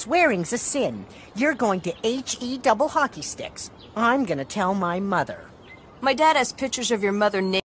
Swearing's a sin. You're going to HE double hockey sticks. I'm gonna tell my mother. My dad has pictures of your mother naked.